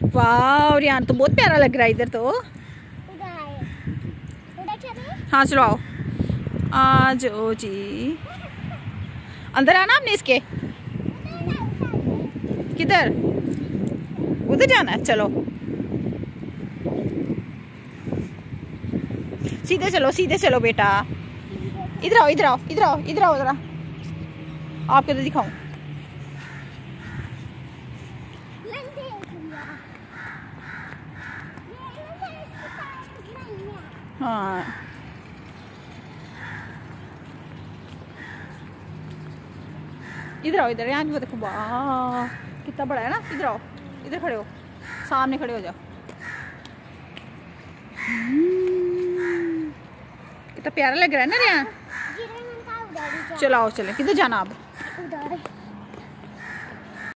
वाह रियान तो बहुत प्यारा लग रहा है इधर तो। हाँ चलो आओ, आ जाओ जी। अंदर आना आपने इसके। किधर? उधर जाना है, चलो सीधे चलो बेटा। इधर आओ इधर आओ इधर आओ इधर आओ जरा, आपको तो दिखाऊं। हाँ इधर आओ, इधर यहाँ वो देखो, वाह कितना बड़ा है ना। इधर आओ, इधर खड़े हो, सामने खड़े हो जाओ। कितना प्यारा लग रहा है ना यहाँ। चलो आओ चले, किधर जाना अब?